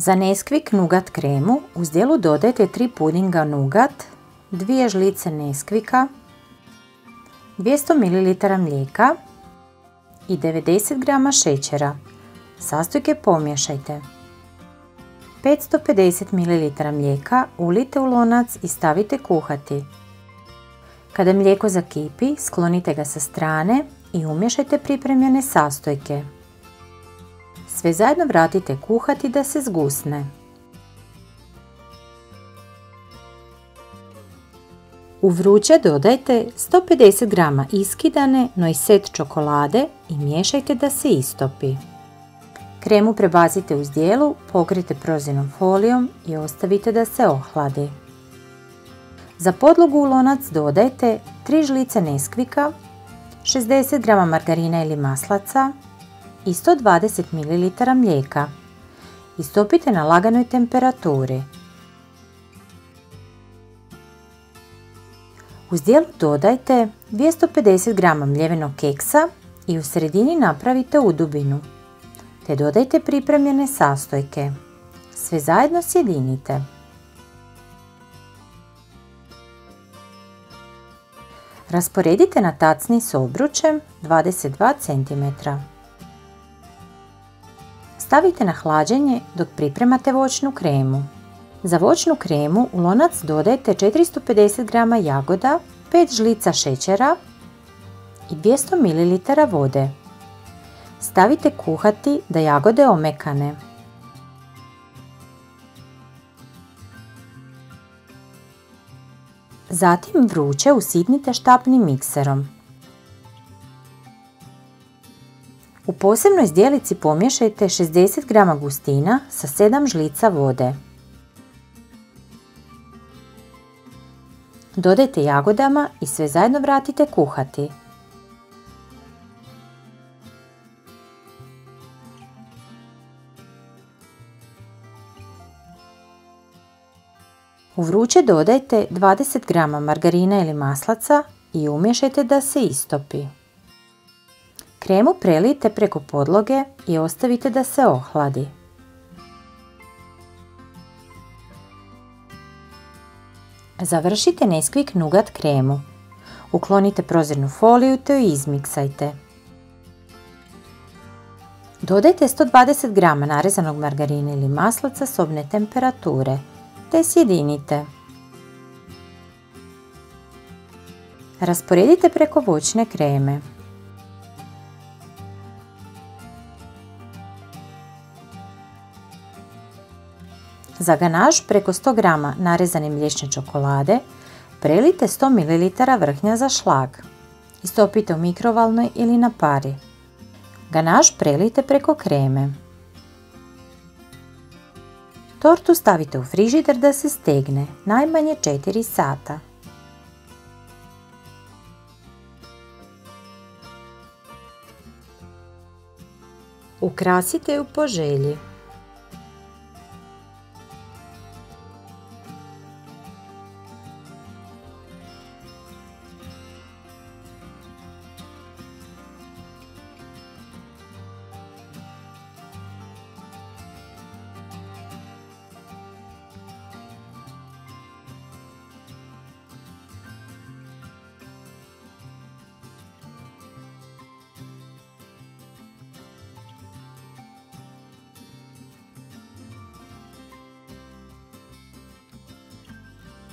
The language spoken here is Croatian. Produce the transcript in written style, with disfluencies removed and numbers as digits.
Za Nesquik Nougat kremu u zdjelu dodajte 3 pudinga Nougat, 2 žlice Nesquika, 200 ml mlijeka i 90 g šećera. Sastojke pomiješajte. 550 ml mlijeka ulijte u lonac i stavite kuhati. Kada mlijeko zakipi, sklonite ga sa strane i umiješajte pripremljene sastojke. Sve zajedno vratite kuhati da se zgusne. U vruće dodajte 150 g iskidane noiset čokolade i miješajte da se istopi. Kremu prebacite u zdjelu, pokrijte prozirnom folijom i ostavite da se ohladi. Za podlogu u lonac dodajte 3 žlice Nesquika, 60 g margarina ili maslaca i 120 ml mlijeka. Istopite na laganoj temperaturi. U zdjelu dodajte 250 g mljevenog keksa i u sredini napravite udubinu, te dodajte pripremljene sastojke. Sve zajedno sjedinite. Rasporedite na tacni s obručem 22 cm. Stavite na hlađenje dok pripremate voćnu kremu. Za voćnu kremu u lonac dodajte 450 g jagoda, 5 žlica šećera i 200 ml vode. Stavite kuhati da jagode omekane. Zatim vruće usitnite štapnim mikserom. U posebnoj zdjelici pomiješajte 60 g gustina sa 7 žlica vode. Dodajte jagodama i sve zajedno vratite kuhati. U vruće dodajte 20 g margarina ili maslaca i umiješajte da se istopi. Kremu prelijte preko podloge i ostavite da se ohladi. Završite Nesquik Nougat kremu. Uklonite prozirnu foliju te ju izmiksajte. Dodajte 120 g narezanog margarina ili maslaca sobne temperature te sjedinite. Rasporedite preko voćne kreme. Za ganaš preko 100 g narezane mliječne čokolade prelijte 100 ml vrhnja za šlag. Istopite u mikrovalnoj ili na pari. Ganaš prelijte preko kreme. Tortu stavite u frižider da se stegne najmanje 4 sata. Ukrasite ju po želji.